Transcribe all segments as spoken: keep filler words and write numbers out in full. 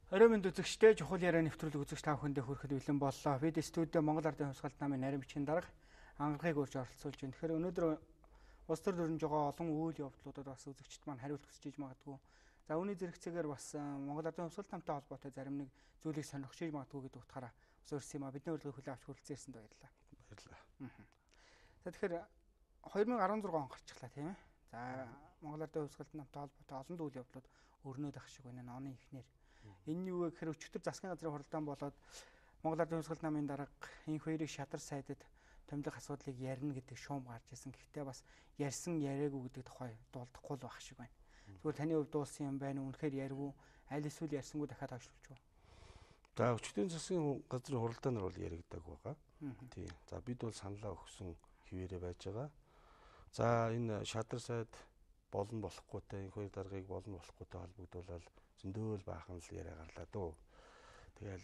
Орой минь үзэгчтэй чухал яриа нэвтрүүлэг үзэгч та бүхэндээ хүрэхэд бэлэн боллоо. Бид студид Монгол Ардын Хувьсгалт намын нарийн бичгийн дарга ангарахыг урьж оролцуулж байна. Тэгэхээр өнөөдөр улс төр дөрнж байгаа олон үйл явдлуудад бас үзэгчд маань хариулт хүсэж магадгүй. За үүний зэрэгцээгээр бас Монгол Ардын Хувьсгалт намтай холбоотой зарим нэг зүйлийг сонирхож магадгүй гэдэг утгаараа ус өрсөн юм а. Бидний урилгыг хүлээн авч хүрэлцээрсэнд баярлалаа. Баярлалаа. За тэгэхээр хоёр мянга арван зургаан он гарчлаа тийм ээ. За Монгол Ардын Хувьсгалт намтай холбоотой олон үйл явдлууд өрнөд ах шиг байна. Оны ихнэр энэ юу вэ гэхээр өчигдөр засгийн газрын хуралдаан болоод Монгол Ардын Хувьсгалт намын дарга энэ хоёрыг шадар сайдад томилох асуудлыг ярина гэдэг шуум гарч ирсэн. Гэхдээ бас ярьсан яриаггүй гэдэг тухай дуулдахгүй л байх шиг байна. Зүгээр таны хувьд дуулсан юм байна уу? Үнэхээр ярив уу? Аль эсвэл ярьсангүй дахиад хойшлуулж уу? За өчигдрийн засгийн газрын хуралдаанаар бол яригдаг байгаа. Тийм. За бид бол саналаа өгсөн хിവэрэ байж байгаа. За энэ шадар сайд болон болохгүйтэй энэ хоёр даргаыг болон болохгүйтэй холбогдуулаад зөндөөл баахан л яриа гарлаа дөө. Тэгэл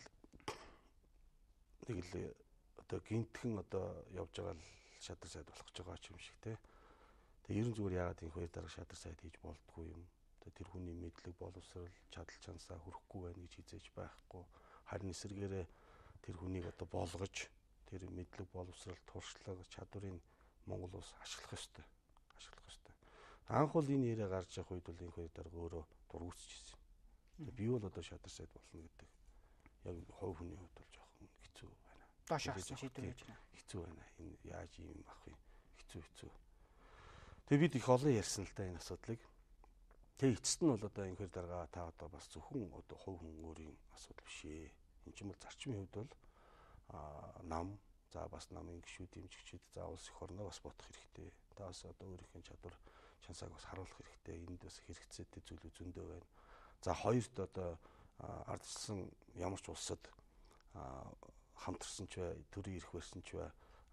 нэг л одоо гинтхэн одоо явж байгаа л шадар сайд болох гэж байгаа юм шиг те. Тэгээ ерөн зүгээр яагаад энэ хоёр дарга шадар сайд хийж болдгүй юм. Тэр хүний мэдлэг боловсрал чадал чансаа хүрэхгүй байна гэж хизээж байхгүй. Харин эсэргээрээ тэр хүнийг одоо болгож тэр мэдлэг боловсрал туршлага чадварыг Монгол улс ашиглах ёстой. Ашиглах ёстой. Анх бол энэ яриа гарч явах үед бол энэ хоёр дарга өөрөө дургуутчихсэн. Би бол одоо шадар сайд болно гэдэг. Яг хувь хүний хувьд бол жоохон хэцүү байна. Доош авсан шийдвэр гэж байна. Хэцүү байна. Энэ яаж юм ах вэ? Хэцүү хэцүү. Тэгээ бид их олон ярьсан л та энэ асуудлыг. Тэгээ эцэст нь бол одоо энэ хоёр дарга та одоо бас зөвхөн одоо хувь хүн өөрийн асуудал биш ээ. Энд чинь бол зарчмын хувьд бол аа нам за бас намын гишүүд дэмжигчид за улс их орноо бас бодох хэрэгтэй. Та бас одоо өөрийнхөө чадвар чансааг бас харуулах хэрэгтэй. Энд бас хэрэгцээтэй зүйлүүд зөндөө байна. За хоёрт одоо ардчилсан ямар ч улсад хамтарсан ч бай, төрийн эрх барьсан ч бай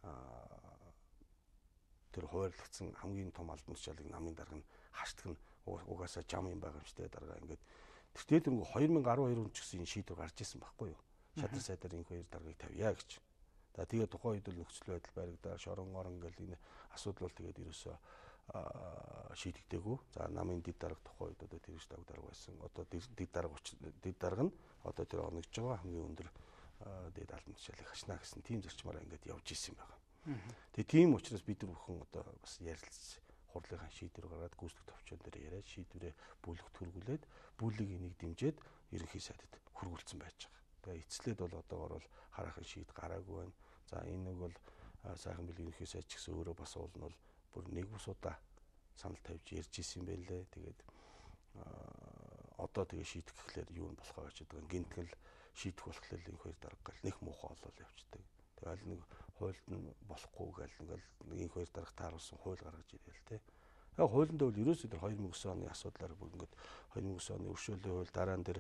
тэр хуваарлагдсан хамгийн том албан тушаалыг намын дарга нь хаштаг нь угаасаа жам юм байгаа юм шүү дээ дарга ингээд тэр дээр нэг хоёр мянга арван хоёр онд ч гэсэн энэ шийдвэр гарч ирсэн байхгүй юу? Шадар сайдаар энэ хоёр даргаыг тавья гэж. За тэгээ тухайн үед л нөхцөл байдал баригдаа шорон орон гэл энэ асуудал бол тэгээд ерөөсөө шийдэгдээгүй. За намын дид дарга тухайн үед одоо тэр их даг дарга байсан. Одоо дид дарга дид дарга нь одоо тэр оногж байгаа хамгийн өндөр дээд албан тушаалыг хашна гэсэн тийм зарчмаараа ингээд явж исэн байгаа. Тэгээ тийм учраас бид нар бүхэн одоо бас ярилцсан хурлынхаа шийдвэр гаргаад гүйцэтгэх товчон дээр яриад шийдвэрээ бүлэгт хөргүүлээд бүлэг энийг дэмжиж ерөнхий сайдад хөргүүлсэн байж байгаа. Тэгээ эцслээд бол одоогор бол хараахан шийд гараагүй байна. За энэ нэг бол сайхан бэлэг ерөнхий сайд ч гэсэн өөрөө бас уул нь бол бүр нэг бус удаа санал тавьж ярьж исэн юм байлээ. Тэгээд одоо тэгээ шийдэх гэхлээр юу нь болохоо гэж байгаа. Гинтгэл шийдэх болохоор энэ хоёр дарга гал нэг муухай олол явчихдаг. Тэгээ аль нэг хуульд нь болохгүй гал нэг энэ хоёр дарга тааруулсан хууль гаргаж ирээл те. Яг хуулиндаа бол ерөөсөө тэр хоёр мянга оны асуудлаар бүр ингээд хоёр мянга оны өршөөлийн хууль дараа нь тэр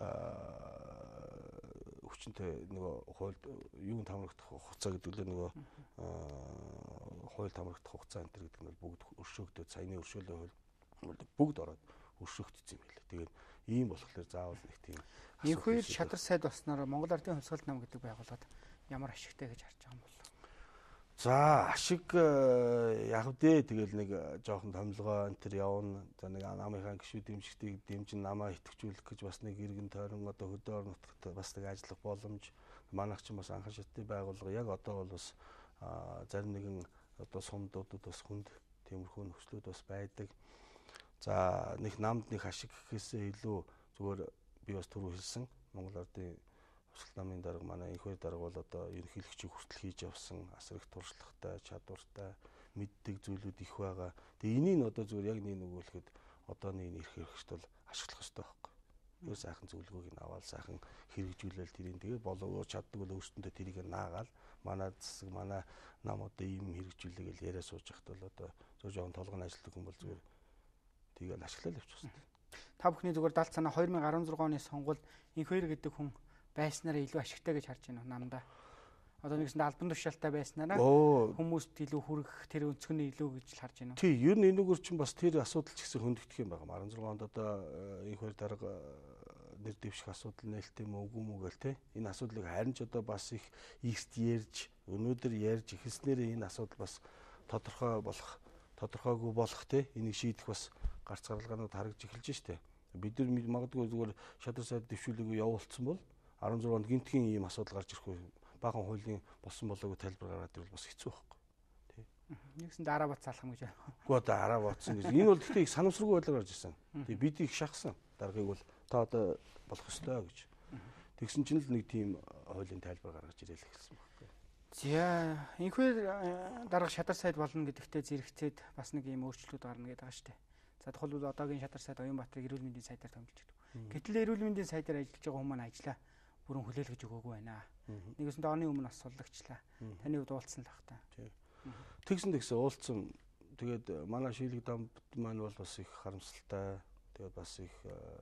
хүчинтэй нөгөө хууль юунд хамрагдах хугацаа гэдэг л нөгөө хууль хамрагдах хугацаа энэ гэдэг нь бол бүгд өршөөгдөд саяны өршөөлийн хууль бүгд ороод өршөөгдсөн юм байлээ. Тэгээд ийм болохоор заавал нэг тийм энэ хоёр шадар сайд болсноор Монгол Ардын Хувьсгалт нам гэдэг байгууллага ямар ашигтай гэж харж байгаа юм бол. За ашиг яг дээ тэгэл нэг жоохон томилгоо энэ төр явна. За нэг намынхаа гишүүд дэмжигтийг дэмжин намаа итгэжүүлэх гэж бас нэг иргэн тойрон одоо хөдөө орон нутагт бас нэг ажиллах боломж манайх ч бас анхан шатны байгууллага яг одоо бол бас зарим нэгэн одоо сумдуудад бас хүнд тиймэрхүү нөхцлүүд бас байдаг. За нэг намд нэг ашиг гэхээсээ илүү зүгээр би бас түрүү хэлсэн Монгол Ардын Хувьсгалт намын дарга манай энэ хоёр дарга бол одоо ерөнхийлөгчийг хүртэл хийж явсан асар их туршлагатай, чадвартай, мэддэг зүйлүүд их байгаа. Тэгээ энийг одоо зүгээр яг нэг нөгөөлөхөд одооны энэ эрх хэрэгчд бол ашиглах ёстой байхгүй. Өөр сайхан зөвлөгөөг нь аваад сайхан хэрэгжүүлэл тэрийг тэгээ болоо чаддаг бол өөртөндөө тэрийг наагаал манай засаг манай нам одоо ийм хэрэгжүүлээ гэж яриа сууж байхад бол одоо зөв жоон толгойн ажилтдаг хүн бол зүгээр тийгээл ашиглал явчих ёстой. Та бүхний зүгээр далд санаа хоёр мянга арван зургаан оны сонгуульд энэ хоёр гэдэг хүн байснараа илүү ашигтай гэж харж байна уу намдаа? Одоо нэгсэнд албан тушаалтай байснараа хүмүүст илүү хүрэх тэр өнцгөний илүү гэж л харж байна уу? Тий, ер нь энэгээр чинь бас тэр асуудал ч гэсэн хөндөгдөх юм байна. арван зургаан онд одоо энэ хоёр дарга нэр дэвших асуудал нээлттэй мө үгүй мө гэл те. Энэ асуудлыг харин ч одоо бас их ихт ярьж өнөөдөр ярьж эхэлснээр энэ асуудал бас тодорхой болох тодорхойгүй болох те. Энийг шийдэх бас гарц гаргалгаанууд харагдж эхэлж штэ. Бид нар магадгүй зүгээр шадар сайд дэвшүүлгийг явуулсан бол арван зурганд гинтгийн ийм асуудал гарч ирэхгүй баахан хуулийн болсон болоогүй тайлбар гаргаад ирвэл бас хэцүү байхгүй. Тий. Нэгсэн дараа бат залах юм гэж байна. Үгүй одоо араа ботсон гэж. Энэ бол гэхдээ их санамсаргүй байдлаар гарч ирсэн. Тий бид их шахсан. Даргаыг бол та одоо болох ёстой гэж. Тэгсэн чинь л нэг тийм хуулийн тайлбар гаргаж ирээл эхэлсэн байхгүй. За инхээр дарга шадар сайд болно гэдэгтээ зэрэгцээд бас нэг ийм өөрчлөлт гарна гэдэг байгаа шүү дээ. За тухайлбал одоогийн шадар сайд Оюнбаатар эрүүл мэндийн сайдаар томилж байдаг. Гэтэл эрүүл мэндийн сайдаар ажиллаж байгаа хүмүүс ажлаа бүрэн хүлээлгэж өгөөгүй байна. Нэгээс нь оны өмнө бас суллагчлаа. Таны хувьд уулзсан л бах та. Тэгсэн тэгсэн уулзсан. Тэгээд манай шилэг дамд маань бол бас их харамсалтай. Тэгээд бас их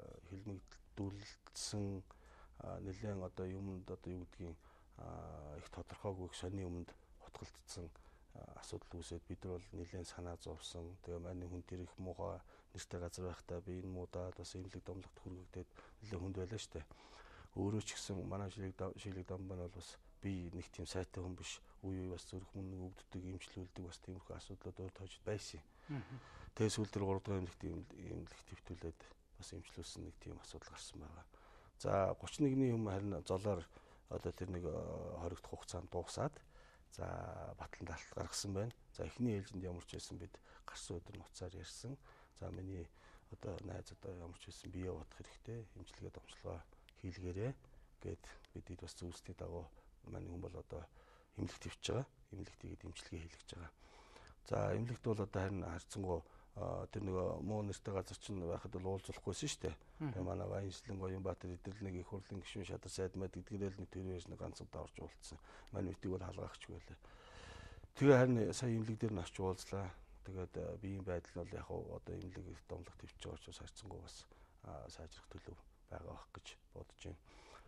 хилмигдүүлсэн нэлээд одоо юмд одоо юу гэдгийг их тодорхойгүй их сони юмд хотголцсон асуудал үүсээд бид нар бол нэлээд санаа зовсон. Тэгээ манай хүн тэр их муухай нэртэй газар байхдаа би энэ муудаад бас имлэг домлогт хүргэгдээд нэлээд хүнд байлаа штэ. Өөрөө ч гэсэн манай шилэг шилэг дам маань бол бас би нэг тийм сайтай хүн биш. Үе үе бас зүрх мөн өгддөг, имжлүүлдэг бас тиймэрхүү асуудлууд өөр тойж байсан. Тэгээ сүүл дээр гурав дахь имлэгт имлэг твтүүлээд бас имжлүүлсэн нэг тийм асуудал гарсан байгаа. За гурван нэгний юм харин золоор одоо тэр нэг хоригдох хугацаанд дуусаад за батлан талт гаргасан байна. За эхний ээлжинд ямар ч байсан бид гарсан өдөр нуцаар ярьсан. За миний одоо найз одоо ямар ч байсан бие бодох хэрэгтэй. Имчилгээ домшлогоо хийлгээрэй гэд бидэд бас зүйлсний дагуу манай хүн бол одоо эмнэлэгт явж байгаа. Эмнэлэгт игээд имчилгээ хийлгэж байгаа. За эмнэлэгт бол одоо харин харьцангуй тэр нэг муу нэртэй газар чинь байхад бол уулзуулахгүйсэн шүү дээ. Тэгээ манай Баянслан Оюнбаатар эдгээр нэг их хурлын гишүүн шадар сайд мэд гэдгээрэл нэг тэрвэрс нэг ганц удаа орж уулзсан. Манай митиг бол халгаагч байлаа. Тэгээ харин сая эмнэлэг дээр нь очиж уулзлаа. Тэгээд биеийн байдал бол яг одоо эмнэлэг домлох төвч байгаа учраас харьцангуй бас сайжрах төлөв байгаа байх гэж бодож байна.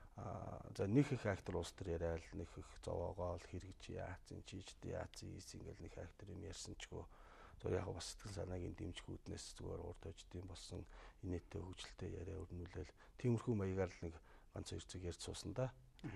За нэг их актер улс төр яриад нэг их зовоогоо л хэрэгж яацсан чижд яацсан ийс ингээл нэг актер юм ярьсан чгүй. За яг бас сэтгэл санаагийн дэмжгүүднээс зүгээр урд хождын болсон инээдтэй хөгжилтэй яриа өрнүүлэл тиймэрхүү маягаар л нэг ганц хоёр цаг ярьж суусан да.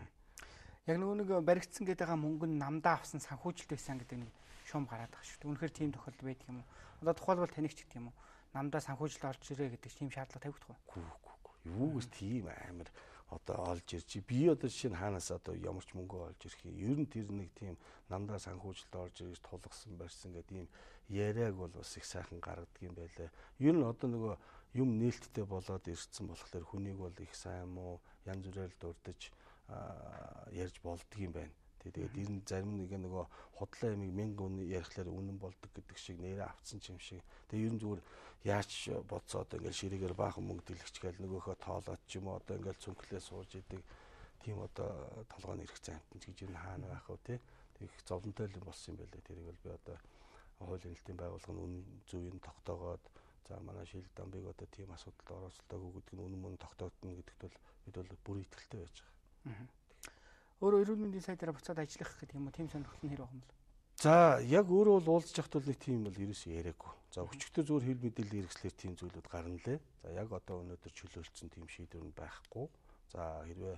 Яг нөгөө нэг баригдсан гэдэг байгаа мөнгө нь намдаа авсан санхүүжилттэй сан гэдэг нэг шуум гараад байгаа шүү дээ. Үнэхээр тийм тохиолдол байдаг юм уу? Одоо тухайлбал таних ч гэдэг юм уу? Намдаа санхүүжилт орж ирээ гэдэг тийм шаардлага тавигдах уу? Юугээс тийм амар одоо олж ирж би одоо жишээ нь хаанаас одоо ямар ч мөнгө олж ирэх юм. Ер нь тэр нэг тийм намдаа санхүүжилт орж ирж тулгсан барьсан гэдэг ийм яриаг бол бас их сайхан гаргадаг юм байлаа. Ер нь одоо нөгөө юм нээлттэй болоод ирсэн болохоор хүнийг бол их сайн муу янз бүрээр дурдж ярьж болдго юм байна. Тэгээд энэ зарим нэг нөгөө худлаа ямиг мянга үнэ ярихлаар үнэн болдог гэдэг шиг нэрээ авцсан юм шиг. Тэгээд ер нь зүгээр яаж бодсоо одоо ингээл ширээгээр баахан мөнгө дэлгэчгээл нөгөөхөө тоолоод ч юм уу одоо ингээл цүнхлээ сууж идэг тийм одоо толгойн ирэх займтан ч гэж ер нь хаана байх вэ те. Тэг их зовлонтой л болсон юм байлаа. Тэрийг бол би одоо хуулийн нэлтийн байгууллага нь үнэн зөвийг тогтоогоод за манай шилдэг дамбыг одоо тийм асуудалд оролцолтойгоо гэдэг нь үнэн мөн тогтоогдно гэдэгт бол бид бол бүр итгэлтэй байж байгаа. Өөрөө эрүүл мэндийн сайдаараа буцаад ажиллах гэдэг юм уу? Тийм сонирхол нь хэр байгаа юм бэ? За яг өөрөө бол уулзж явахт бол нэг тийм бол ерөөсөө яриаггүй. За өчигдөр зүгээр хэл мэдээлэл хэрэгслэр тийм зүйлүүд гарна лээ. За яг одоо өнөөдөр чөлөөлсөн тийм шийдвэр нь байхгүй. За хэрвээ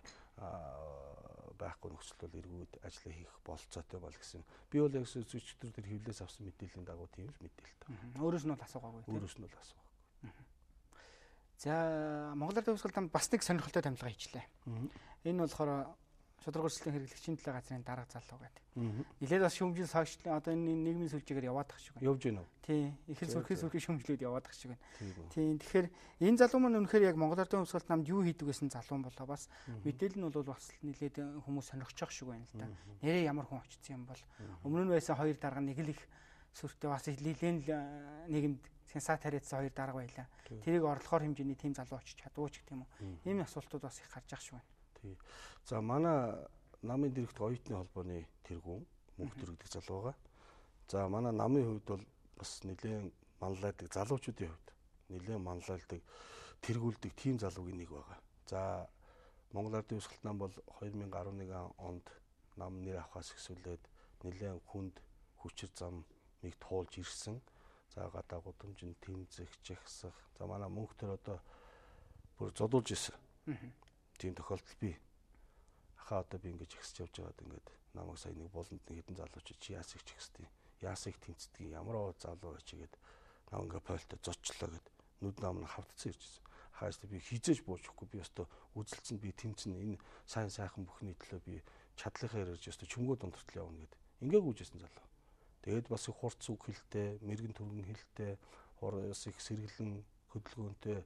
байхгүй нөхцөл бол эргүүд ажиллаа хийх болцоотой бол гэсэн. Би бол яг өчигдөр тэр хэвлээс авсан мэдээллийн дагуу тийм л мэдээлэл таа. Өөрөөс нь бол асуугаагүй. Өөрөөс нь бол асуугаагүй. За Монгол Ардын Хувьсгал дамд бас нэг сонирхолтой томилго хийчлээ. Энэ болохоор шударга өрсөлдөөн хэрэглэгчийн төлөө газрын дарга залуу гэдэг. Нилээд бас шүүмжил сошиал одоо энэ нийгмийн сүлжээгээр яваад тах шиг байна. Явж байна уу? Тий. Ихэл сүрхий сүрхий шүүмжлээд яваад тах шиг байна. Тий. Тэгэхээр энэ залуу маань үнэхээр яг Монгол Ардын Хувьсгалт намд юу хийдэг гэсэн залуу болоо бас мэдээлэл нь бол бас нилээд хүмүүс сонирхож байгаа шиг байна л да. Нэрээ ямар хүн очсон юм бол өмнө нь байсан хоёр дарга нэг л их сүртэй бас нилээн нийгэмд сенсат хариадсан хоёр дарга байлаа. Тэрийг орлохоор хэмжээний тийм залуу очиж чадвуу ч гэх юм уу. Ийм асуултууд бас их гарч байгаа шиг байна. За манай намын дэрэгт оюутны холбооны тэргүүн мөнх төрөгдөх залуу байгаа. За манай намын хувьд бол бас нэлээд манлайдаг залуучуудын хувьд нэлээд манлайдаг тэргүүлдэг тийм залуугийн нэг байгаа. За Монгол Ардын Хувьсгалт нам бол хоёр мянга арван нэг онд нам нэр авахаас эхсүүлээд нэлээд хүнд хүчир замыг туулж ирсэн. За гадаа гудамжинд тэмцэх, жагсах. За манай мөнх төр одоо бүр зодуулж ирсэн. Тийм тохиолдол бий. Ахаа одоо би ингэж ихсэж явж байгаад ингээд намайг сая нэг буланд нэг хэдэн залуучууд чи яасыг ч ихсдэг. Яасыг тэмцдэг ямар оо залуу байж гээд намайг ингээд пойлто зочлоо гэд нүд нам нь хавдцсан иржсэн. хааж би хизээж буучихгүй би өстө үзэлцэн би тэмцэн энэ сайн сайхан бүхний төлөө би чадлынхаа ярьж өстө чөмгөө дундтал явна гэд ингээ гүйжсэн залуу. Тэгээд бас их хурц үг хэлтэй, мэрэгэн төргөн хэлтэй, бас их сэргэлэн хөдөлгөөнтэй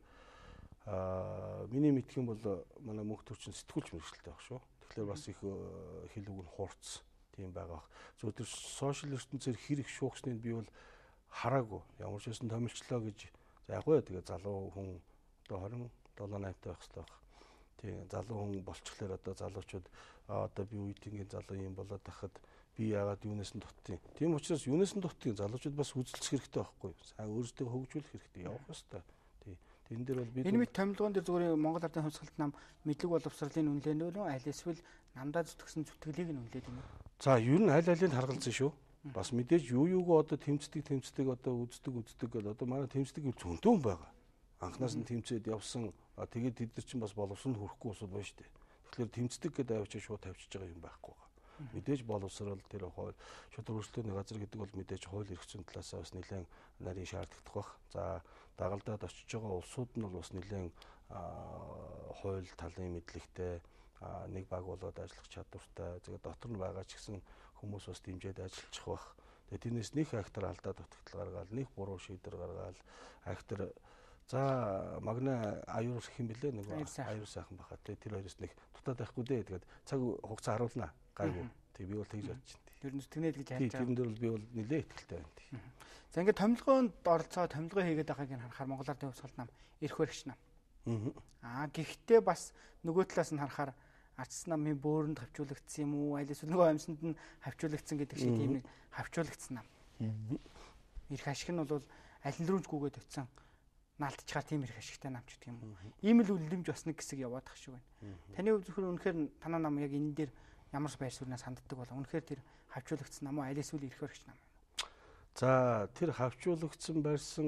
аа миний мэдх юм бол манай мөнх төрчин сэтгүүлч мэрэгчлээ баг шүү. Тэгэхээр бас их хэл үг нь хурц тийм байгаа. Зөв тэр сошиал ертөнцөөр хэрэг шуухсныг би бол хараагүй. Ямар ч байсан томилчлоо гэж за яг уу тэгээ залуу хүн одоо хорин долоо найтай байх хэрэгтэй баг. Тийм залуу хүн болчихлоор одоо залуучууд одоо би үеийнгийн залуу юм болоод тахад би яагаад юунаас нь дутдیں۔ Тийм учраас юунаас нь дутдیں залуучууд бас үзэлцэх хэрэгтэй байхгүй юу? Сайн өөрсдөө хөгжүүлэх хэрэгтэй явах ёстой. Тийм. Тэрэн дээр бол бид энэ мэд томилгоон дээр зүгээр Монгол Ардын хувьсгалт нам мэдлэг боловсролын үнэлээнөө аль эсвэл намдаа зүтгэсэн зүтгэлийг нь үнэлээд юм уу? За ер нь аль алийг харгалзсан шүү. Бас мэдээж юу юугаа одоо тэмцдэг тэмцдэг одоо үздэг үздэг гэдэг одоо манай тэмцдэг гэвэл зөндөө байгаа. Анхнаас нь тэмцээд явсан тэгээд тэд нар чинь бас боловсронд хүрэхгүй усуд байна шүү дээ. Тэгэхээр тэмцдэг гэдэг авчиж шууд тавьчихж байгаа юм байхгүй байгаа. Мэдээж боловсрол тэр хууль шууд өрсөлдөөний газар гэдэг бол мэдээж хууль эрх зүйн талаас бас нэлээд нарийн шаардлагатай баг. За дагалдаад очиж байгаа улсууд нь бол бас нэлээд хууль талын мэдлэгтэй нэг баг болоод ажиллах чадвартай. Тэгээд дотор нь байгаа ч гэсэн хүмүүс бас дэмжиж ажиллах баг. Тэгээд тэрнээс нэг актер алдаад утгатал гаргаад нэг буруу шийдвэр гаргаад актер за магна аюур их юм бэлээ нэг аюур сайхан баха. Тэгээд тэр хоёроос нэг дутаад байхгүй дээ. Тэгээд цаг хугацаа харуулнаа. Гайгүй. Тэг би бол тэгж бодож байна. Ер нь зүтгэнэ гэж хайж байгаа. Тийм дээр бол би бол нэлээд ихтэй байна. За ингээд томилгоонд оролцоо томилгоо хийгээд байгааг нь харахаар Монгол Ардын хувьсгалт нам эрх баригч нам. Аа гэхдээ бас нөгөө талаас нь харахаар арчс намын бөөрөнд хавчуулагдсан юм уу? Аль эсвэл нөгөө амьсанд нь хавчуулагдсан гэдэг шиг тийм нэг хавчуулагдсан нам. Эрх ашиг нь бол аль рүүжгүйгээд өцсөн наалтчаар тийм эрх ашигтай нам ч гэх юм уу. Ийм л үлдэмж бас нэг хэсэг яваад тах шиг байна. Таны хувьд зөвхөн үнэхээр танаа нам яг энэ дээр ямар байр сууриас ханддаг бол үнэхээр тэр хавчуулагдсан нам уу аль эсвэл эрх баригч нам. За тэр хавчуулагдсан барьсан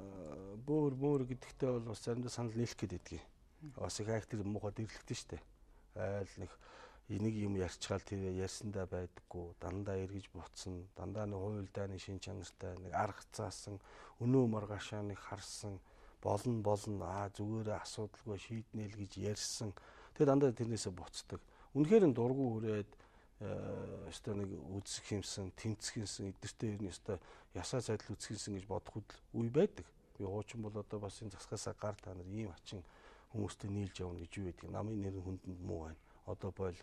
бөөр мөөр гэдэгтээ бол бас заримдаа санал нийлэх гээд байдгийг. Бас их акт тэр муухай дэрлэгдэн штэ. Айл нэг энийг юм ярьчгаал тэр ярьсандаа байдаггүй, дандаа эргэж буцсан, дандаа нэг хууль дааны шин чанартай, нэг арга цаасан, өнөө маргаашаа нэг харсан, болно болно аа зүгээрээ асуудалгүй шийднэ л гэж ярьсан. Тэр дандаа тэрнээсээ буцдаг. Үнэхээр нь дургу хүрээд өстой нэг үзэх юмсан, тэмцэх юмсан, эдгэртэй ирнэ өстой ясаа сайдл үзэх юмсан гэж бодох үе байдаг. Би хуучин бол одоо бас энэ засгаасаа гар та нар ийм ачин хүмүүстэй нийлж явна гэж юу гэдэг. Намын нэр хүндэнд муу байна. Одоо бойл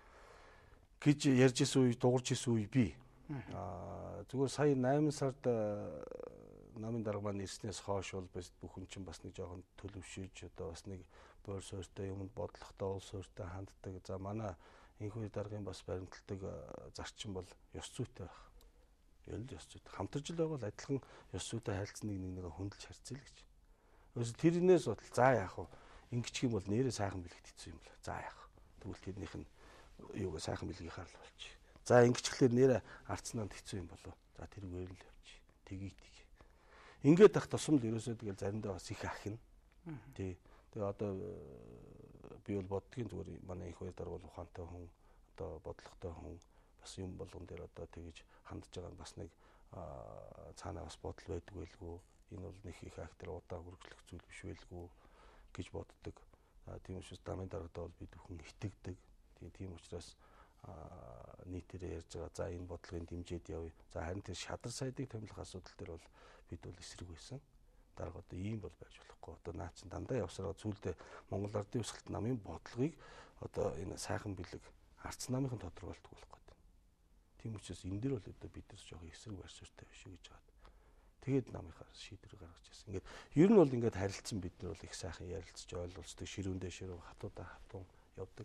гэж ярьж исэн үе, дуурж исэн үе би. Аа зүгээр сая найман сард намын дарга маань ирснээс хойш бол бас бүхэн чинь бас нэг жоохон төлөвшөж одоо бас нэг боор суурьтай юмд бодлохтой уул суурьтай ханддаг. За манай энэхүү даргын бас баримталдаг зарчим бол ёс зүйтэй байх. Ер нь ёс зүйтэй. Хамтарч л байгаа л адилхан ёс зүйтэй харилцсан нэг нэгээ хөндлөж харьцъя л гэж. Өөрөс тэрнээс бодол за яах вэ? Ингэчих юм бол нэрээ сайхан бэлэгдсэн юм л. За яах вэ? Тэгвэл тэрнийх нь юугаа сайхан бэлгийг харал болчих. За ингэчихлээр нэрээ арцнаад хэцүү юм болов. За тэргээр л явчих. Тгий тгий. Ингээд тах тусам л ерөөсөө тэгэл заримдаа бас их ахна. Тий. Тэгээ одоо би бол боддгийн зүгээр манай их хоёр дарга бол ухаантай хүн, одоо бодлоготой хүн бас юм болгон дээр одоо тэгж хандж байгаа нь бас нэг цаанаа бас бодол байдаг байлгүй. Энэ бол нэг их актер удаа хүргэлцэх зүйл биш байлгүй гэж боддог. Тийм учраас дамын даргадаа бол бид бүхэн итгэдэг. Тийм учраас нийтээрээ ярьж байгаа. За энэ бодлогын дэмжиж явъя. За харин тэр шадар сайдыг томилох асуудал дээр бол бид бол эсрэг байсан. Дарга одоо ийм бол байж болохгүй. Одоо наа чин дандаа явсараа зүйлдээ Монгол Ардын хувьсгалт намын бодлогыг одоо энэ сайхан бэлэг арц намынхан тодорхойлдог болох гэдэг. Тийм учраас энэ дээр бол одоо бид нар жоохон эсрэг байр суурьтай биш үү гэж байгаа. Тэгээд намынхаа шийдвэр гаргаж ирсэн. Ингээд ер нь бол ингээд харилцсан бид нар бол их сайхан ярилцж ойлголцдог, ширүүндээ ширүү, хатуудаа хатун явдаг.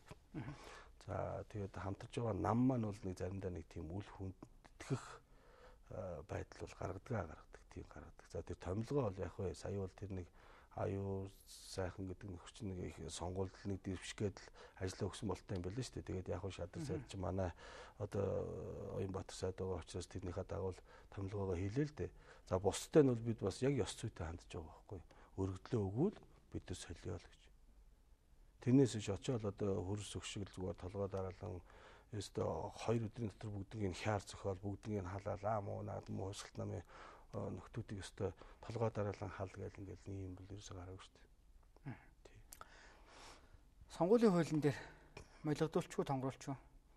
За тэгээд хамтарч байгаа нам маань бол нэг заримдаа нэг тийм үл хүндэтгэх байдал бол гаргадаг гаргадаг тийм гаргадаг. За тэр томилгоо бол яг вэ сая бол тэр нэг аюу сайхан гэдэг нэг хүчин нэг их сонгуульд нэг дэвшгээд л ажиллаа өгсөн болтой юм байна шүү дээ. Тэгээд яг хөө шадар сайд чи манай одоо Оянбаатар сайд байгаа учраас тэрнийхээ дагуу томилгоогоо хийлээ л дээ. За бусдтай нь бол бид бас яг ёс зүйтэй хандж байгаа байхгүй. Өргөдлөө өгвөл бид нар солио л гэж. Тэрнээс ч очиод одоо хөрс өгшиг зүгээр толгой дараалан өстө хоёр өдрийн дотор бүгднийг хяар зөхөөл бүгднийг халаал аа муу наад муу хувьсгалт намын нөхдүүдийг өстө толгой дараалан хал гээл ингээл ийм бол ерөөсөө гараагүй шүү дээ. Сонгуулийн хуулийн дээр молигдуулчихгүй тонгруулчих.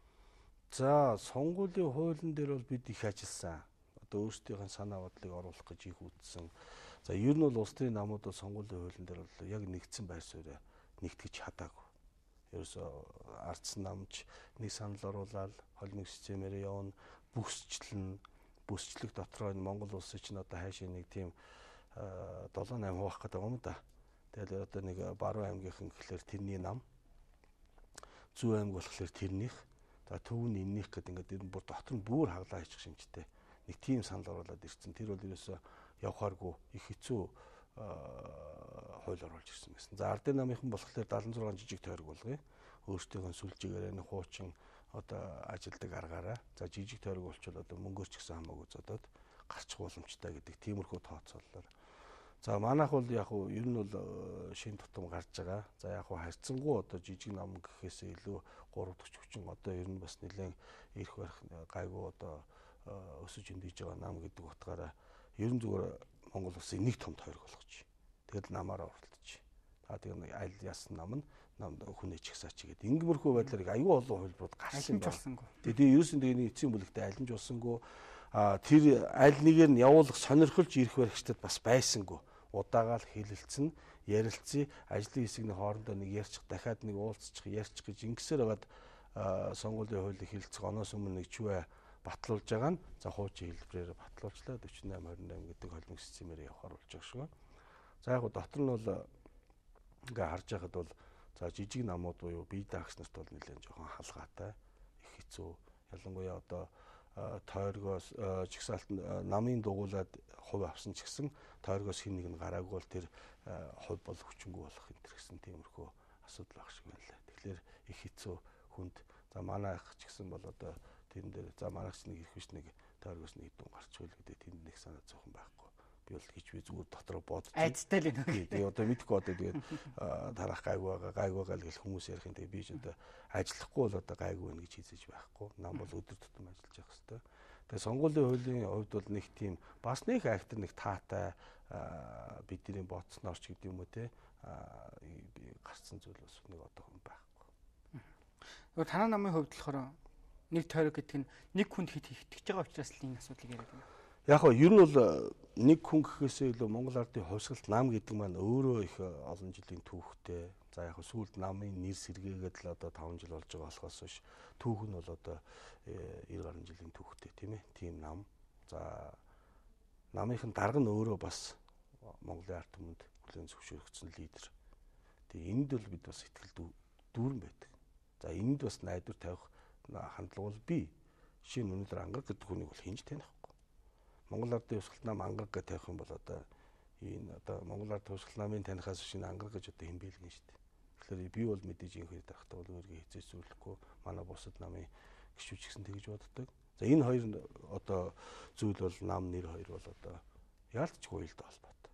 За сонгуулийн хуулийн дээр бол бид их ажилласан. Одоо өөрсдийнх нь санаа бодлыг оруулах гэж их үзсэн. За ер нь бол улс төрийн намууд бол сонгуулийн хуулийн дээр бол яг нэгдсэн байр суурь нэгтгэж чадаагүй. Ерөөсөө ардсан намч нэг санал оруулаад холимог системээр явна, бүсчлэн, бүсчлэг дотроо энэ Монгол улсын чинь одоо хайшаа нэг тийм долоо найм хуваах гэдэг юм да. Тэгэл одоо нэг Баруун аймгийнхан гэхэлэр тэрний нам, Зүүн аймаг болохоор тэрнийх, за төв нь эннийх гэдэг ингээд энэ бүр дотор нь бүр хаглаа хийчих шимжтэй. Нэг тийм санал оруулаад ирсэн. Тэр бол ерөөсөө явхааргүй их хэцүү хууль оруулж ирсэн байсан. За ардын намынхан болохоор дадлан зургаан жижиг тойрог болгоё. Өөрсдийнх нь сүлжээгээр нэг хуучин одоо ажилдаг аргаараа. За жижиг тойрог болчихвол одоо мөнгөөр ч гэсэн хамаагүй зодоод гарчих боломжтой гэдэг тиймэрхүү тооцооллоор. За манайх бол яг уу ер нь бол шин тутам гарч байгаа. За яг уу харьцангуй одоо жижиг нам гэхээсээ илүү гурав дахь хүчин одоо ер нь бас нэлээд ирэх барих гайгүй одоо өсөж өндийж байгаа нам гэдэг утгаараа ер нь зүгээр Монгол улсын нэг том тойрог болгоч. Тэгэл намаараа уралдаж. Та тэгээ аль яасан нам нь нам хүнээ чигсаач гэдэг. Ингэмэрхүү байдлаар аюу олон хувилбарууд гарсан байна. Тэгээ ерөөсөн тэгээ эцсийн бүлэгтээ алимж болсонгүй а тэр аль нэгээр нь явуулах сонирхолж ирэх баригчдад бас байсангүй. Удаагаал хэлэлцэн, ярилцъя, ажлын хэсгийн хоорондоо нэг ярьчих, дахиад нэг уулзчих, ярьчих гэж ингэсээр байгаад сонгуулийн хуулийг хэлэлцэх оноос өмнө нэг чивэ батлуулж байгаа нь за хуучин хэлбэрээр батлуулчлаа forty-eight twenty-eight гэдэг холимог системээр явахаар болж байгаа шүү. За яг дотор нь бол ингээ харж байхад бол за жижиг намууд буюу бие даагч нарт бол нэлээд жоохон халгаатай, их хэцүү. Ялангуяа одоо тойргоос чигсаалтанд намын дугуулад хувь авсан ч гэсэн тойргоос хин нэг нь гараагүй бол тэр хувь бол хүчингүй болох энэ гэсэн тиймэрхүү асуудал байх шиг байна. Тэгэхээр их хэцүү хүнд за манайх ч гэсэн бол одоо тэрэн дээр за манайх ч нэг их биш нэг тойргоос нэг дүн гарчихвал гэдэг тэнд нэг санаа зовхон байхгүй. Би бол гэж би зүгээр дотроо бодож айцтай л энэ. Тэгээ одоо мэдгүй одоо тэгээд тарах гайгүй байгаа гайгүй гал гэл хүмүүс ярих юм. Тэгээ би ч одоо ажиллахгүй бол одоо гайгүй байна гэж хэлж байхгүй. Нам бол өдөр тутам ажиллаж явах хэрэгтэй. Тэгээ сонгуулийн хуулийн хувьд бол нэг тийм бас нэг актер нэг таатай бидний бодсноор ч гэдэг юм уу те гарцсан зүйл бас нэг одоо хүн байхгүй. Өөр танаа намын хувьд болохоор нэг тойрог гэдэг нь нэг хүнд хит итгэж байгаа учраас л энэ асуудлыг яриад байна. Яг нь ер нь бол нэг хүн гэхээсээ илүү Монгол ардын хувьсгалт нам гэдэг маань өөрөө их олон жилийн түүхтэй. За яг нь сүүлд намын нэр сэргээгээд л одоо five жил болж байгаа болохоос биш түүх нь бол одоо nine гаруй жилийн түүхтэй тийм ээ. Тийм нам. За намынхын дарга нь өөрөө бас Монголын ард түмэнд хүлээн зөвшөөрөгдсөн лидер. Тэгээ энд бол бид бас ихтгэл дүүрэн байдаг. За энд бас найдвар тавих хандлага бол бий. Жишээ нь өнөөдөр ангараг гэдэг хүнийг бол хинж таних. Монгол ардын хувьсгалт нам ангараг гэж тавих юм бол одоо энэ одоо Монгол ардын хувьсгалт намын танихаас шинэ ангараг гэж одоо хэм бэлгэн шүү дээ. Тэгэхээр би бол мэдээж энэ хоёр дарахтаа бол өөргөө хязгаарч зүйлэхгүй манай бусад намын гишүүч гэсэн тэгж боддог. За энэ хоёр одоо зүйл бол нам нэр хоёр бол одоо яалтчгүй л холбоотой.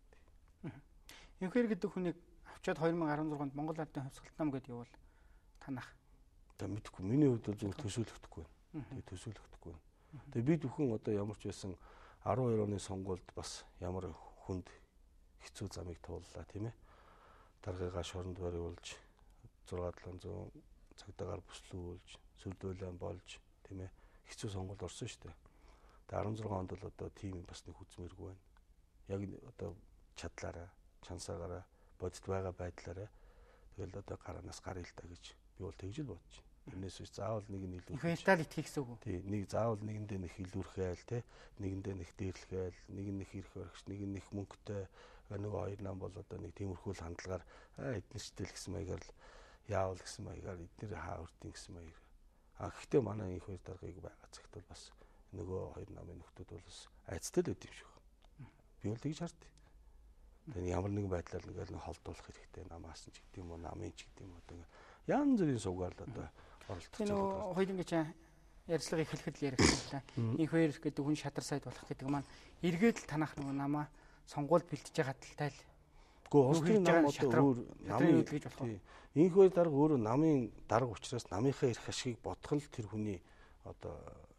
Энхээр гэдэг хүнийг авчаад twenty sixteen-нд Монгол ардын хувьсгалт нам гэдээ явуул танах. За мэдгүй миний хувьд бол зөвхөн төсөөлөгдөхгүй байна. Тэгээ төсөөлөгдөхгүй байна. Тэгээ би бүхэн одоо ямар ч байсан twelve оны сонгуульд бас ямар хүнд хэцүү замыг тууллаа тийм ээ. Даргыгаа шоронд бариулж six seven hundred цагдаагаар бүслүүлж, сүрдүүлэн болж тийм ээ. Хэцүү сонгуульд орсон шүү дээ. Тэгээ sixteen онд бол одоо тийм бас нэг хүзмээргүй байна. Яг одоо чадлаараа, чансаагаараа, бодит байгаа байдлаараа тэгэл одоо гараанаас гаръя л та гэж би бол тэгж л бодож байна. Тэрнээс биш заавал нэг нь илүү фэнтал итгэх гэсэн үг. Тий, нэг заавал нэгэндээ нэг илүүрхээл те, нэгэндээ нэг дээрлэхэл, нэг нь их ирэх баригч, нэг нь их мөнгөтэй, нөгөө хоёр нам бол одоо нэг тиймэрхүү л хандлагаар эднэрчтэл гэсэн маягаар л яавал гэсэн маягаар эднэр хаа өртийн гэсэн маягаар. А гэхдээ манай их хоёр даргаыг байгаа цагт бол бас нөгөө хоёр намын нөхдүүд бол бас айцтай л байд юм шиг. Би бол тэгж хардтыг. Тэгээ ямар нэгэн байдлаар нэг л холдуулах хэрэгтэй намаас ч гэдэг юм уу, намын ч гэдэг юм уу одоо янз бүрийн суугаар л одоо оролцож байгаа. Хоёул ингэж ярьцлага эхлэхэд л яригдсан. Инх хоёр гэдэг хүн шадар сайд болох гэдэг маань эргээд л танах нөгөө намаа сонгуульд бэлтэж байгаа талтай л. Гэхдээ улс төрийн нам одоо өөр намын гэж болох. Инх хоёр дарга өөрөө намын дарга учраас намынхаа эрх ашигыг бодох нь тэр хүний одоо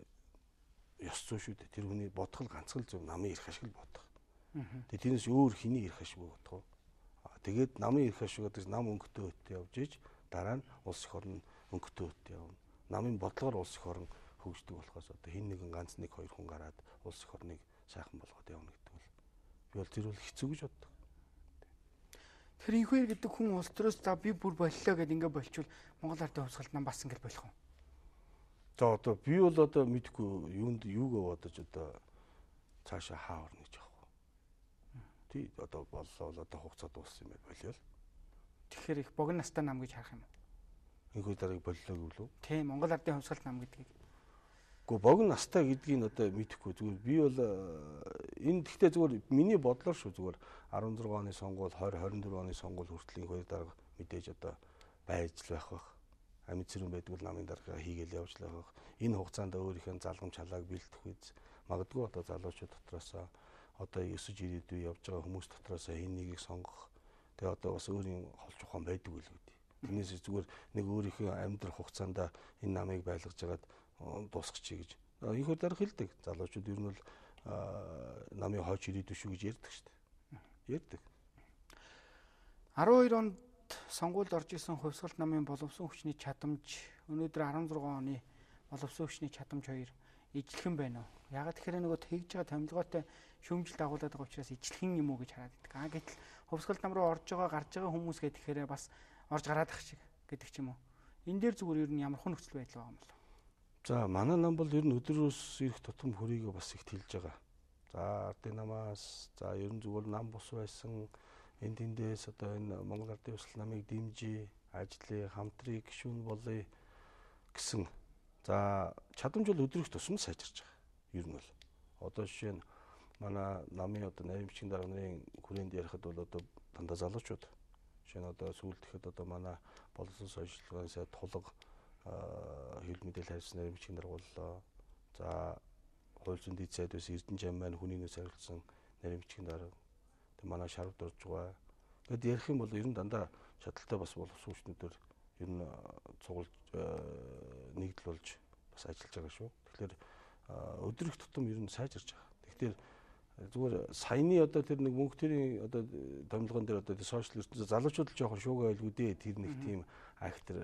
ёс зүй шүү дээ. Тэр хүний бодох нь ганцхан зөв намын эрх ашиг л бодох. Тэгээ тэрнээс өөр хэний эрх ашиг бодох вэ? Тэгээд намын эрх ашиг гэдэг нам өнгөтэй өтөд явж иж дараа нь улс их орн өнгөтэй өтөд явна. Намын бодлогоор улс их орн хөгждөг болохоос одоо хин нэгэн ганц нэг хоёр хүн гараад улс их орныг сайхан болгоод явна гэдэг бол би бол тэр бол хэцүү гэж боддог. Тэр инхээр гэдэг хүн улс төрөөс за би бүр боллоо гэд ингээ болчвол Монгол Ардын хувьсгалт нам бас ингээ болох юм. За одоо би бол одоо мэдгүй юунд юугаа бодож одоо цаашаа хаа орно гэж аахгүй. Тий одоо боллоо л одоо хугацаа дууссан юм байна болио л. Тэгэхээр их богино настай нам гэж харах юм уу? Инхүү дарыг боллоо гэвэл үү? Тийм Монгол Ардын хувьсгалт нам гэдгийг. Гэхдээ богино настай гэдгийг одоо мэдэхгүй зүгээр би бол энэ гэхдээ зүгээр миний бодлоор шүү зүгээр арван зургаан оны сонгуул двадцать двадцать дөрвөн оны сонгуул хүртэл инхүү дарга мэдээж одоо байж л байх бах. Амьд зэрэг байдаг бол намын дарга хийгээл явж л байх. Энэ хугацаанд өөрийнхөө залгамж халааг бэлдэх үз магадгүй одоо залуучууд дотроос одоо өсөж ирээдүй явж байгаа хүмүүс дотроос энэ нэгийг сонгох. Тэгээ одоо бас өөрийн холч ухаан байдаг үл гэдэг. Тэрнээс зүгээр нэг өөрийнхөө амьдрах хугацаанд энэ намыг байлгаж ягаад дуусгачих гэж. Инхүү дарга хэлдэг. Залуучууд ер нь бол намын хойч ирээдүй шүү гэж ярьдаг шүү дээ. Ярьдаг. арван хоёр онд сонгуульд орж исэн хувьсгалт намын боловсон хүчний чадамж өнөөдөр арван зургаан оны боловсон хүчний чадамж хоёр ижлэхэн байна уу? Ягаад тэгэхээр нөгөө тэгж байгаа томилгоотой шүүмжил дагуулдаг байгаа учраас ижлэхэн юм уу гэж хараад байдаг. А гэтэл хувьсгалт нам руу орж байгаа гарч байгаа хүмүүс гэхээр бас орж гараад ах шиг гэдэг ч юм уу. Энэ дээр зүгээр ер нь ямар хэн нөхцөл байдал байгаа юм бол. За манай нам бол ер нь өдрөөс ирэх тутам хөрийгөө бас их тэлж байгаа. За ардын намаас за ер нь зүгээр нам бус байсан энэ тэндээс одоо энэ Монгол Ардын хувьсгалт намыг дэмжиж ажлыг хамтрыг гишүүн болъё гэсэн. За чадамж бол өдрөх тусам сайжирч байгаа. Ер нь бол одоо жишээ нь манай намын одоо наримчгийн дарга нарын хүрээнд ярихад бол одоо дандаа залуучууд жишээ нь одоо сүүлд ихэд одоо манай боловсон сошиалгын сайд тулга хил мэдээлэл хайрцагчны наримчгийн дарга боллоо. За хууль зүйн дэд сайд бас Эрдэнэ жам маань хүний нөөц харилцсан наримчгийн дарга. Тэг манай шарвд орж байгаа. Гэт ярих юм бол ер нь дандаа чадaltaй бас боловсон хүчнүүдээр ер нь цугулж нэгдэл болж бас ажиллаж байгаа шүү. Тэгэхээр өдрөх тутам ер нь сайжирч байгаа. Тэгэхээр зүгээр саяны одоо тэр нэг мөнх төрийн одоо томилгоон дээр одоо сошиал ертөнцийн залуучууд л жоохон шуугаа байлгүй дээ. Тэр нэг тийм актер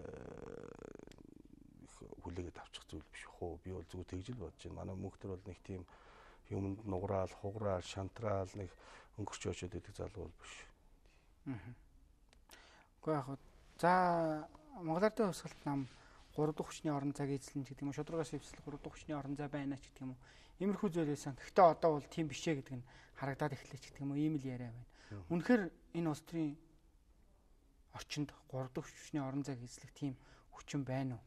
хүлээгээд авчих зүйл биш хөө. Би бол зүгээр тэгж л бодож байна. Манай мөнх төр бол нэг тийм юмд нуграал, хуграал, шантраал нэг өнгөрч очоод идэх залуу бол биш. Аа. Гэхдээ яг за Монгол Ардын хувьсгалт нам гурав дахь хүчний орон зайг эзлэн гэдэг юм уу? Шударгаас эвсэл гурав дахь хүчний орон зай байна ч гэдэг юм уу? Иймэрхүү зүйл байсан. Гэхдээ одоо бол тийм биш ээ гэдэг нь харагдаад эхлэв гэдэг юм уу? Ийм л яриа байна. Үнэхээр энэ улс төрийн орчинд гурав дахь хүчний орон зайг эзлэх тийм хүчин байна уу?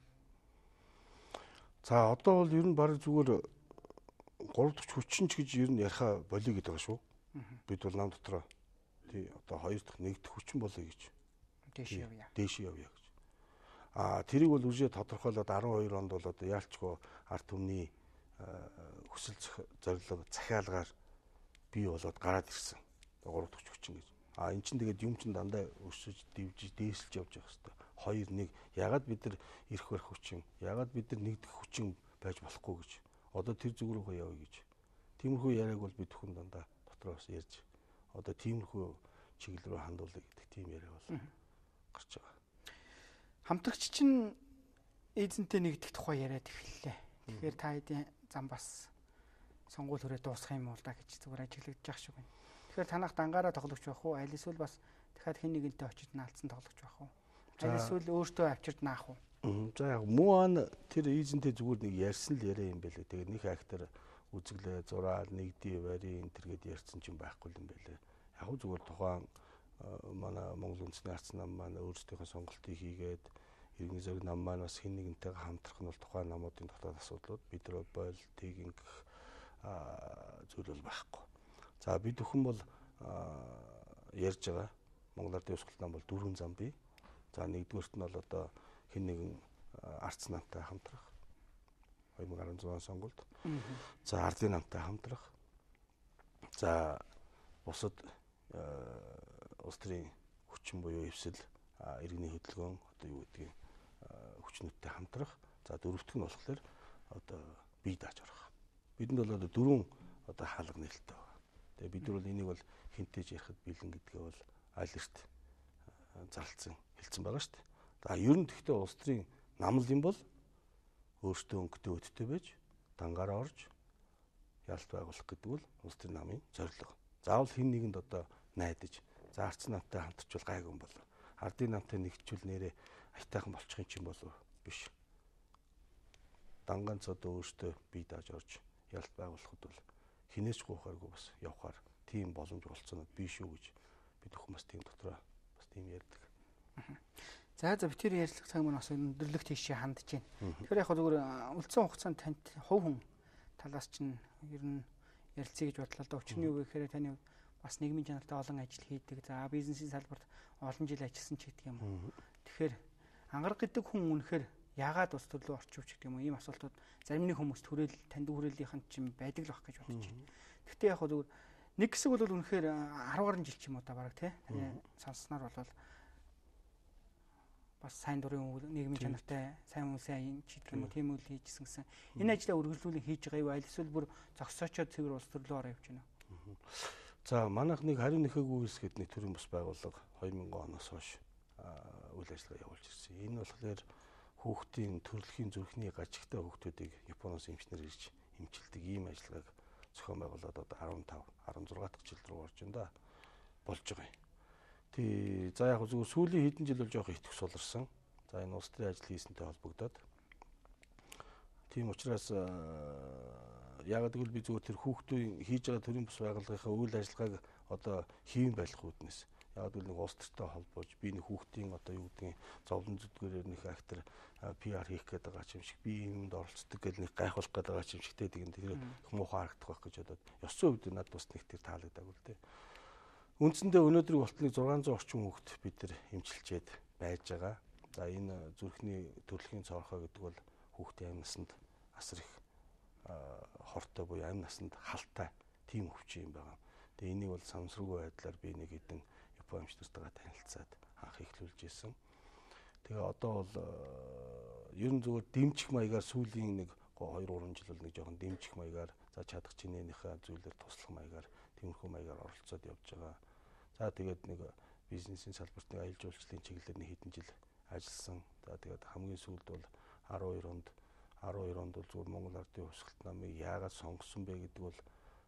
За одоо бол ер нь баг зүгээр гурав дахь хүчин ч гэж ер нь яриха болиё гэдэг байгаа шүү. Бид бол нам дотроо тий одоо хоёр дахь нэг дахь хүчин болоё гэж. Дээш явъя. Дээш явъя гэж. А тэрийг бол үжээ тодорхойлоод арван хоёр онд бол одоо яалчгүй ард түмний хүсэл зорилго захиалгаар бий болоод гараад ирсэн. гурав дахь хүчин гэж. А эн чинь тэгээд юм чин дандаа өсөж дивжиж дээсэлж явж байгаа хэвээр. Хоёр нэг ягаад бид нар ирэх барих хүчин, ягаад бид нар нэгдэх хүчин байж болохгүй гэж. Одоо тэр зүг рүү явъя гэж. Тиймэрхүү яриаг бол бид хүн дандаа дотроос ярьж одоо тиймэрхүү чиглэл рүү хандуулъя гэдэг тийм яриа бол гарч байгаа. Хамтрагч чинь эзэнтэй нэгдэх тухай яриад эхэллээ. Тэгэхээр та хэдийн зам бас сонгуул хүрээ дуусах юм уу да гэж зүгээр ажиглагдаж байгаа шиг байна. Тэгэхээр танах дангаараа тоглогч байх уу? Аль эсвэл бас дахиад хэн нэгэнтэй очиж наалцсан тоглогч байх уу? Аль эсвэл өөртөө авчирд наах уу? За яг муан тэр эзэнтэй зүгээр нэг ярьсан л яриа юм байлээ. Тэгээд нэг актер үзэглээ зураал нэгдий барийн энэ төр гэд ярьсан ч юм байхгүй юм байлээ. Яг зүгээр тухайн манай Монгол үндэсний арц нам маань өөрсдийнхөө сонголтыг хийгээд иргэн зэрэг нам маань бас хэн нэгэнтэйгээ хамтрах нь бол тухайн намуудын дотоод асуудлууд бид нар бойл тийг ингэх зүйл бол байхгүй. За бид бүхэн бол ярьж байгаа Монгол Ардын хувьсгалт нам бол дөрвөн зам бий. За нэгдүгээрт нь бол одоо хэн нэгэн арц намтай хамтрах хоёр мың арван зургаан сонгуульд. За ардын намтай хамтрах. За бусад улс төрийн хүчин буюу эвсэл иргэний хөдөлгөөн одоо юу гэдгийг хүчнүүдтэй хамтрах. За дөрөвтг нь болохоор одоо бие дааж орох. Бидэнд бол одоо дөрвөн одоо хаалга нээлттэй байна. Тэгээ бид нар бол энийг бол хинтээж ярихад бэлэн гэдгээ бол аль эрт зарлцсан хэлсэн байгаа шүү дээ. За ер нь тэгтээ улс төрийн намал юм бол өөртөө өнгөтэй өдтэй байж дангаараа орж ялт байгуулах гэдэг бол улс төрийн намын зорилго. Заавал хин нэгэнд одоо найдаж за арц намтай хамтарчвал гайгүй юм болов. Ардын намтай нэгтжүүл нэрээ айтайхан болчих юм чинь болов биш. Данганц одоо өөртөө бие дааж орж ялт байгуулахад бол хинээч гуйхааргүй бас явхаар тийм боломж олцсонод биш үү гэж бид өхөн бас тийм дотроо бас тийм ярьдаг. За за бид тэр ярилцлага цаг маань бас өндөрлөх тийшээ хандж байна. Тэгэхээр яг зүгээр үлдсэн хугацаанд танд хувь хүн талаас чинь ер нь ярилцъя гэж бодлоо да. Учир нь юу гэхээр таны бас нийгмийн чанартай олон ажил хийдэг. За бизнесийн салбарт олон жил ажилласан ч гэдэг юм уу. Тэгэхээр ангараг гэдэг хүн үнэхээр яагаад улс төр рүү орчивч гэдэг юм уу. Ийм асуултууд зарим нэг хүмүүст хүрээл танд хүрээлийнхэн чинь байдаг л байх гэж бодож байна. Гэхдээ яг зүгээр нэг хэсэг бол үнэхээр арван гаруй жил ч юм уу да бараг тий. Таны сонссноор бол бас сайн дурын нийгмийн чанартай сайн хүмүүсийн ч гэдэг юм уу тийм үйл хийжсэн гэсэн. Энэ ажлаа үргэлжлүүлэн хийж байгаа юу? Аль эсвэл бүр зогсоочоод цэвэр улс төр рүү ороо явж байна уу? За манайх нэг хариу нэхээгүй үйлс гэдэг нэг төрлийн бас байгууллага две тысячи оноос хойш үйл ажиллагаа явуулж ирсэн. Энэ болохоор хүүхдийн төрөлхийн зүрхний гажигтай хүүхдүүдийг Японоос эмчнэр ирж эмчилдэг ийм ажиллагааг зохион байгуулад одоо арван тав, арван зургаан дахь жил рүү орж байна да болж байгаа юм. Тий, за яг зөвхөн сүүлийн хэдэн жил бол жоох итгэх суларсан. За энэ улс төрийн ажил хийсэнтэй холбогдоод. Тийм учраас яг гэвэл би зүгээр тэр хүүхдийн хийж байгаа төрийн бас байгууллагынхаа үйл ажиллагааг одоо хийм байх үүднээс яг гэвэл нэг улс төртэй холбоож би нэг хүүхдийн одоо юу гэдгийг зовлон зүдгээрээр нэг актер пи ар хийх гэдэг байгаа юм шиг би юмд оролцдог гэж нэг гайхуулах гэдэг байгаа юм шигтэй тэгэн тэр их муухай харагдах байх гэж бодоод ёсцоо үед надад бас нэг тэр таалагдаагүй л дээ. Үндсэндээ өнөөдрийг болтныг зургаан зуун орчим хүүхэд бид нар эмчилчээд байж байгаа. За энэ зүрхний төрөлхийн цорхоо гэдэг бол хүүхдийн амь насанд асар их хортой буюу амь насанд халтай тийм өвчин юм байгаа. Тэгээ энийг бол самсргүй байдлаар би нэг хэдэн Япон эмчнэртэйгээ танилцаад анх эхлүүлж ирсэн. Тэгээ одоо бол ер нь зүгээр дэмжих маягаар сүүлийн нэг хоёр гурван жил бол нэг жоохон дэмжих маягаар за чадах чинээнийхээ зүйлээр туслах маягаар тиймэрхүү маягаар оролцоод явж байгаа. За тэгээд нэг бизнесийн салбарт нэг аялал жуулчлалын чиглэлээр нэг хэдэн жил ажилласан. За тэгээд хамгийн сүүлд бол арван хоёр онд арван хоёр онд бол зүгээр Монгол Ардын Хувьсгалт намыг яагаад сонгосон бэ гэдэг бол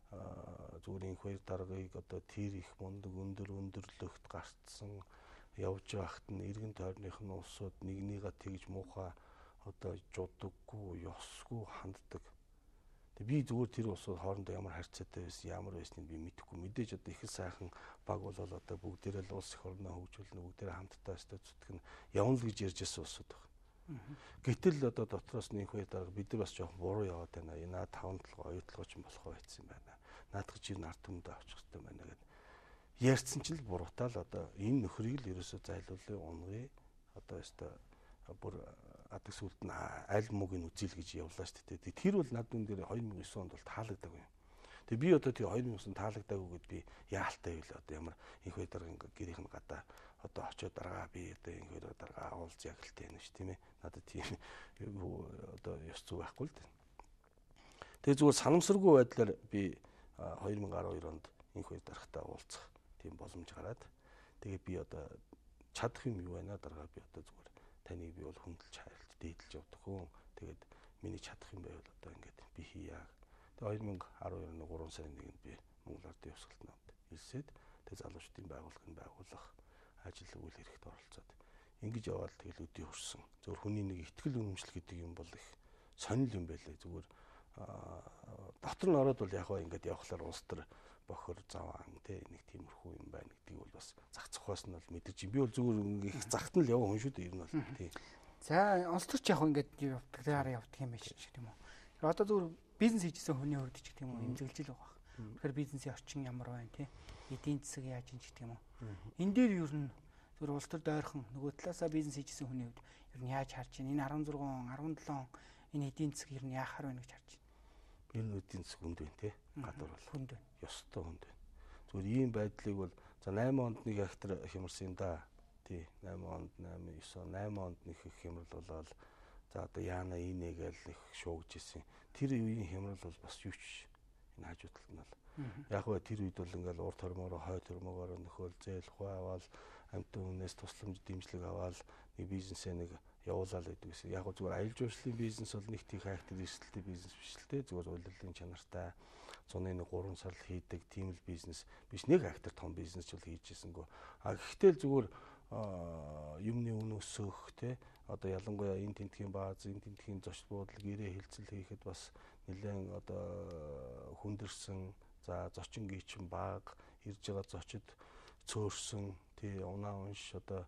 зүгээр энэ хоёр даргаыг одоо тэр их мундаг өндөр өндөрлөгт гарцсан явж байхад нь эргэн тойрных нь улсууд нэгнийгээ тэгж муухай одоо жудаггүй, ёсгүй ханддаг. Би зүгээр тэр улсууд хоорондоо ямар харьцаатай байсан, ямар байсныг би мэдэхгүй. Мэдээж одоо их сайхан баг бол одоо бүгдээрээ л улс их орноо хөгжүүлнэ, бүгдээрээ хамтдаа өстө зүтгэх нь явна л гэж ярьж ирсэн улсууд байна. Гэтэл одоо дотроос нь их хоёр дарга бид нар бас жоохон буруу яваад байна. Энэ таван толгой, оюутлогоо ч болох байсан байна. Наадах чи нар түмдээ авчих хэрэгтэй байна гэдэг. Ярьсан ч л буруутай л одоо энэ нөхрийг л ерөөсөө зайлуулын унгыг одоо өстө бүр адаг сүлд нь аль мөгийг үзэл гэж явлаа шүү дээ. Тэр бол над дүн дээр две тысячи девять онд бол таалагдаагүй юм. Тэгээ би одоо тий две тысячи девять таалагдаагүй гэд би яалтай байл одоо ямар их хоёр дарга гэрийнх нь гадаа одоо очиод даргаа би одоо их хоёр дарга уулз ягалтай байна ш тийм ээ. Надад тийм одоо ёс зүй байхгүй л дээ. Тэгээ зүгээр санамсаргүй байдлаар би две тысячи twelve онд их хоёр даргатай уулзах тийм боломж гараад тэгээ би одоо чадах юм юу байна даргаа би одоо зүгээр таныг би бол хүндэлж хайрлаж дээдэлж явдаг хүн. Тэгээд миний чадах юм байвал одоо ингээд би хийя. Тэгээ две тысячи twelve оны гурван сарын нэгэнд би Монгол Ардын Хувьсгалт намд ирсээд тэгээ залуучдын байгууллагыг байгуулах ажил үйл хэрэгт оролцоод ингэж яваад тэгэл өдий хүрсэн. Зөвхөн хүний нэг ихтгэл үнэмшил гэдэг юм бол их сонирхол юм байлээ. Зүгээр дотор нь ороод бол яг хаа ингээд явхлаар улс төр бохор заваан тэ нэг тиймэрхүү юм байна гэдгийг бол бас зах цохоос нь бол мэдэрч би бол зүгээр их захт нь л яваа хүн шүү дээ ер нь бол тий. За улс төрч яг ингээд явдаг дээрээ явдаг юм биш ч гэдэг юм уу. Одоо зүгээр бизнес хийжсэн хүний хувьд ч гэдэг юм уу эмзэглэж л байгаа. Тэгэхээр бизнесийн орчин ямар байна тий. Эдийн засаг яаж юм ч гэдэг юм уу. Энэ дээр ер нь зүгээр улс төр дойрхон нөгөө талаасаа бизнес хийжсэн хүний хувьд ер нь яаж харж байна? Энэ sixteen, seventeen энэ эдийн засаг ер нь яахаар байна гэж харж байна. Энэ эдийн засаг хүнд байна тий. Гадуур бол хүнд байна. Ёстой хүнд байна. Зүгээр ийм байдлыг бол за eight онд нэг актер хямарсан да. Тий eight онд eight nine онд нэг их хямрал болоод за одоо яана инегээл их шуугж исэн. Тэр үеийн хямрал бол бас юу ч энэ хажуудлалт нь бол. Яг гоо тэр үед бол ингээл урт хормогоор хойд хормогоор нөхөөл зээл ухаан аваад амьтан хүнээс тусламж дэмжлэг аваад нэг бизнесээ нэг явуулаад байдаг гэсэн. Яг гоо зүгээр аялал жуулчлалын бизнес бол нэг тийх хайхтар эрсдэлтэй бизнес биш л те. Зүгээр улирлын чанартай зуны нэг гурван сар хийдэг тийм л бизнес биш. Нэг хайхтар том бизнес ч бол хийжсэнгөө. А гэхдээ л зүгээр юмны үн өсөх те. Одоо ялангуяа энэ тентхийн бааз, энэ тентхийн зочд буудал гэрээ хилцэл хийхэд бас нэлээд одоо хүндэрсэн. За зочин гүйчин баг ирж байгаа зочид цөөрсөн тий унаа унш одоо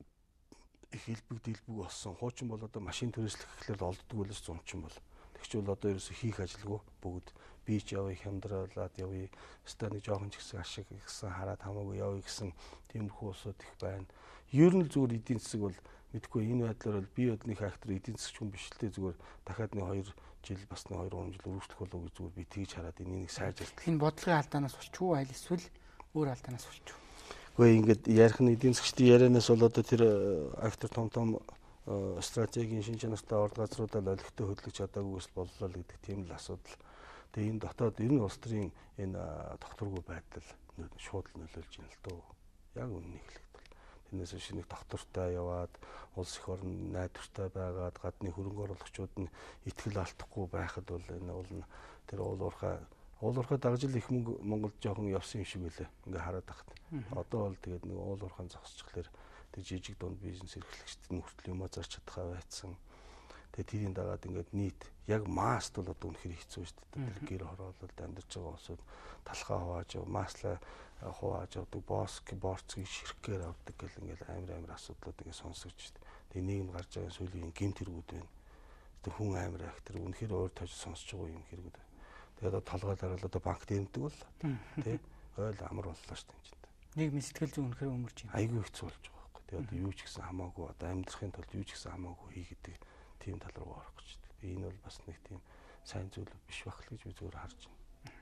их хэлбэг дэлбэг болсон. Хуучин бол одоо машин төрөслөх гэхлээр олддог байлс зунчин бол. Тэгч бол одоо ерөөсө хийх ажилгүй бүгд би ч явъя хямдраалаад явъя. Өстой нэг жоохон ч гэсэн ашиг гэсэн хараад хамаагүй явъя гэсэн тиймэрхүү усуд их байна. Ер нь зүгээр эдийн засаг бол мэдгүй энэ байдлаар бол би одны фактор эдийн засгч хүн биш л дээ зүгээр дахиад нэг хоёр жил бас нэг хоёр гурван жил өргөжлөх болов гэж зүгээр би тгийж хараад энийг сайжруулах. Энэ бодлогын алдаанаас болчихгүй айл эсвэл өөр алдаанаас болчихгүй. Гэхдээ ингээд ярих нь эдийн засгчдын ярианаас бол одоо тэр актер том том стратегийн шин чанартай орд газруудаа олигтой хөдлөж чадаагүйс боллоо л гэдэг тийм л асуудал. Тэгээ энэ дотоод ер нь улс төрийн энэ докторгүй байдал шууд нөлөөлж байна л дөө. Яг үннийг хэлэхэд. Тэрнээс шинийг доктортай яваад улс их орн найдвартай байгаад гадны хөрөнгө оруулагчид нь итгэл алдахгүй байхад бол энэ бол тэр уул уурхай уул уурхай дагжил их мөнгө Монголд жоохон явсан юм шиг үлээ. Ингээ хараад тахт. Одоо бол тэгээд нэг уул уурхайн зогсчихлаар тэр жижиг дунд бизнес эрхлэгчдэд нь хүртэл юмаа зарч чадхаа байцсан. Тэгээд тэрийн дагаад ингээд нийт яг маст бол одоо үнэхээр хэцүү шүү дээ. Тэр гэр хороололд амьдарч байгаа улсууд талхаа хувааж яв, маслаа хувааж явдаг, боск, борцгийг ширхгээр авдаг гэл ингээд амар амар асуудлууд ингээд сонсогч шүү дээ. Тэгээд нийгэм гарч байгаа сүүлийн гэмт хэрэгүүд байна. Тэр хүн амар ах тэр үнэхээр өөр тож сонсож байгаа юм хэрэгүүд. Тэгээд одоо толгой дараал одоо банк дэмдэг бол тий ойл амар боллоо шүү дээ. Нийгмийн сэтгэл зүйн үнэхээр өмөрч юм. Айгүй хэцүү болж байгаа байхгүй. Тэгээд одоо юу ч гэсэн хамаагүй одоо амьдрахын тулд юу ч гэсэн хамаагүй хийгээд тийм тал руу орох гэж байна. Энэ бол бас нэг тийм сайн зүйл биш байх л гэж би зүгээр харж байна.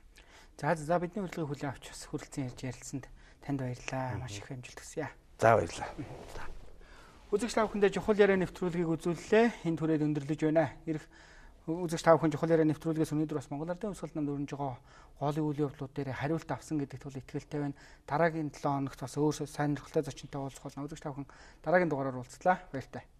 За за бидний урилгыг хүлээн авч бас хүрэлцэн ярьж ярилцсанд танд баярлалаа. Маш их амжилт хүсье. За баярлалаа. Үзэгч та бүхэндээ чухал яриа нэвтрүүлгийг үзүүллээ. Энэ түрээд өндөрлөж байна. Ирэх үзэгч та бүхэн чухал яриа нэвтрүүлгээс өнөөдөр бас Монгол Ардын Хувьсгалд намд өрнж байгаа голын үйл явдлууд дээр хариулт авсан гэдэг тул итгэлтэй байна. Дараагийн долоо хоногт бас өөр сайн сонирхолтой зочинтой уулзах болно. Үзэгч та бүхэн дараагийн дугаараар уулзлаа. Баяртай.